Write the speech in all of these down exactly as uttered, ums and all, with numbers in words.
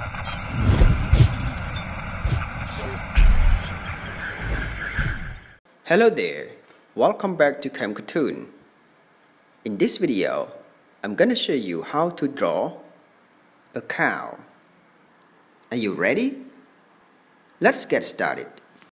Hello there, welcome back to Cam Cartoon. In this video, I'm gonna show you how to draw a cow. Are you ready? Let's get started.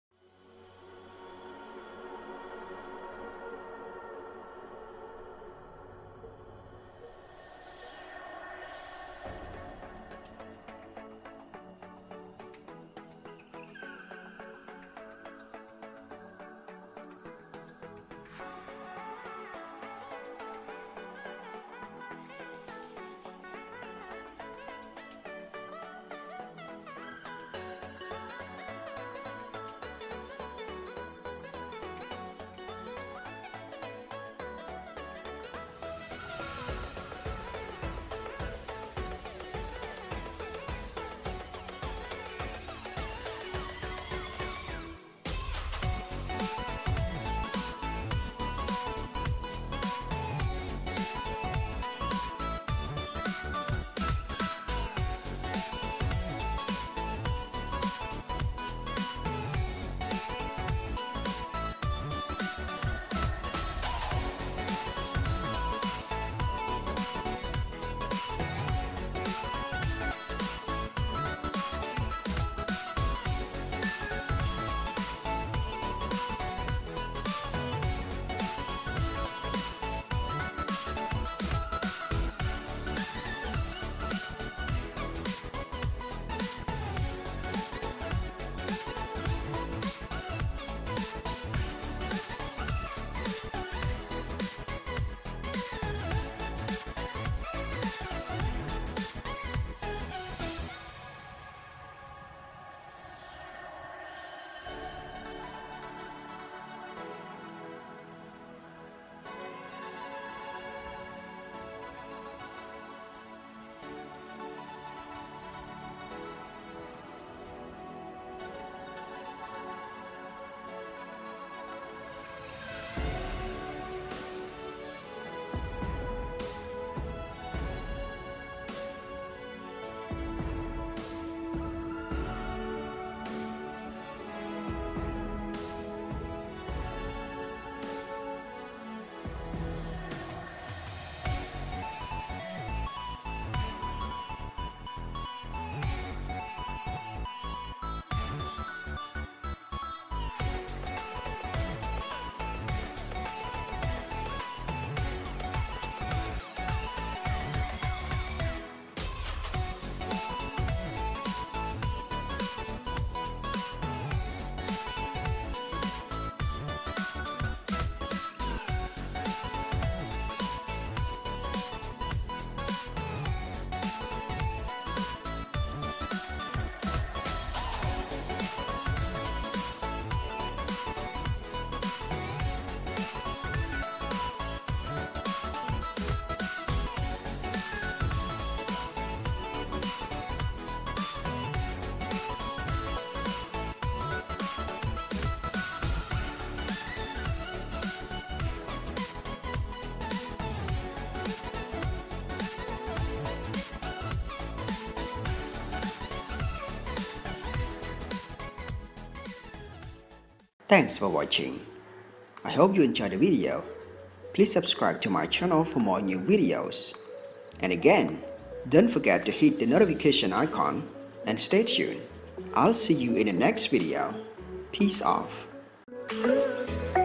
Thanks for watching. I hope you enjoyed the video. Please subscribe to my channel for more new videos. And again, don't forget to hit the notification icon and stay tuned. I'll see you in the next video. Peace off.